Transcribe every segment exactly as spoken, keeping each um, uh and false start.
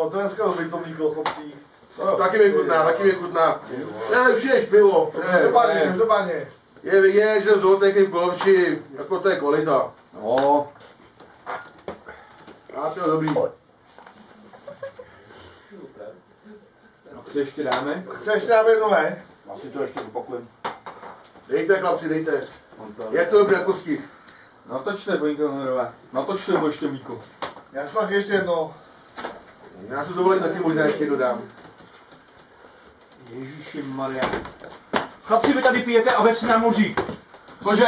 No, to dneska dobrý to mlíko, chlapcí. No, taky mi chutná, taky mi chutná. Nejlepší než pivo. Každopádně, každopádně. Je vidět, že Zoltek je v Kolovči, jako to je kvalita. No. A to je dobrý. Co ještě dáme? Chce ještě dáme jedno, ne? Asi to ještě opakujem. Dejte, chlapci, dejte. Je to dobré kosti. Natočte, paníka Honorová. Natočte nebo ještě mlíko. Já snad ještě jedno. Já se dovolím taky možná ještě dodám. Ježíši Maria. Chlapci, vy tady pijete a vevsi nám moří. Cože?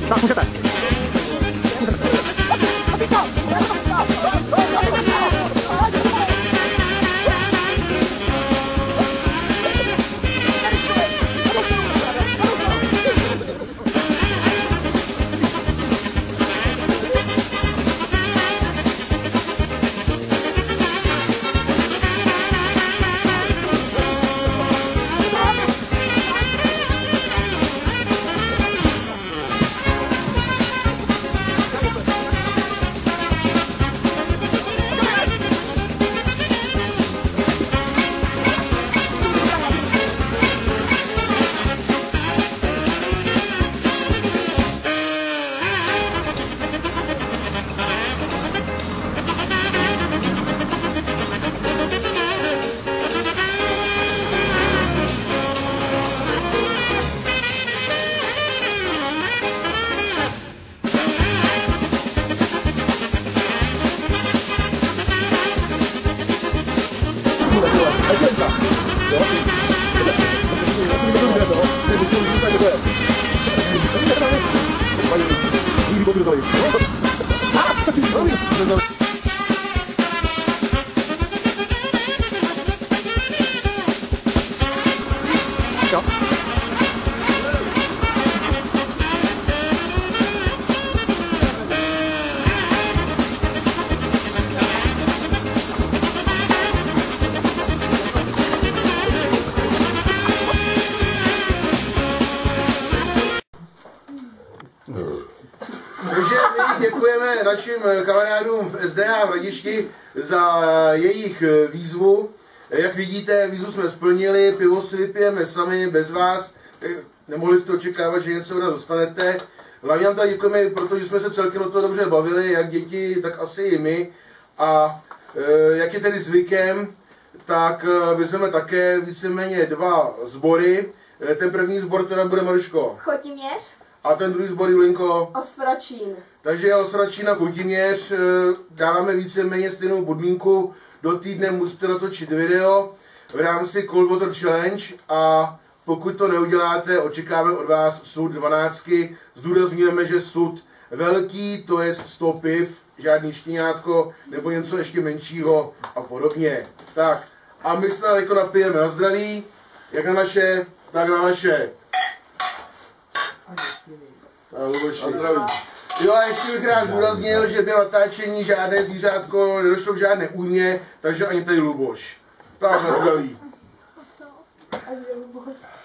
Tak, můžete. Takže my děkujeme našim kamarádům v S D A v Hradišti za jejich výzvu. Jak vidíte, výzvu jsme splnili, pivo si vypijeme sami, bez vás. Nemohli jste očekávat, že něco od nás dostanete. Hlavně vám tady děkujeme, protože jsme se celkem o to dobře bavili, jak děti, tak asi i my. A e, jak je tedy zvykem, tak vezmeme také víceméně dva sbory. Ten první sbor teda bude, Maruško. Chotiměř. A ten druhý sbor, Julinko. Osvračín. Takže Osvračín a Chotiměř, dáváme víceméně stejnou podmínku. Do týdne musíte natočit video v rámci Cold Water Challenge a pokud to neuděláte, očekáme od vás sud dvanáctky. Zdůrazňujeme, že sud velký, to je sto piv, žádný štěňátko nebo něco ještě menšího a podobně. Tak a my se jako napijeme na zdraví, jak na naše, tak na naše. Na zdraví. Jo, a ještě bych rád zdůraznil, že během natáčení žádné zvířátko nedošlo k žádné újmě, takže ani tady Luboš. Tak na zdraví. Co?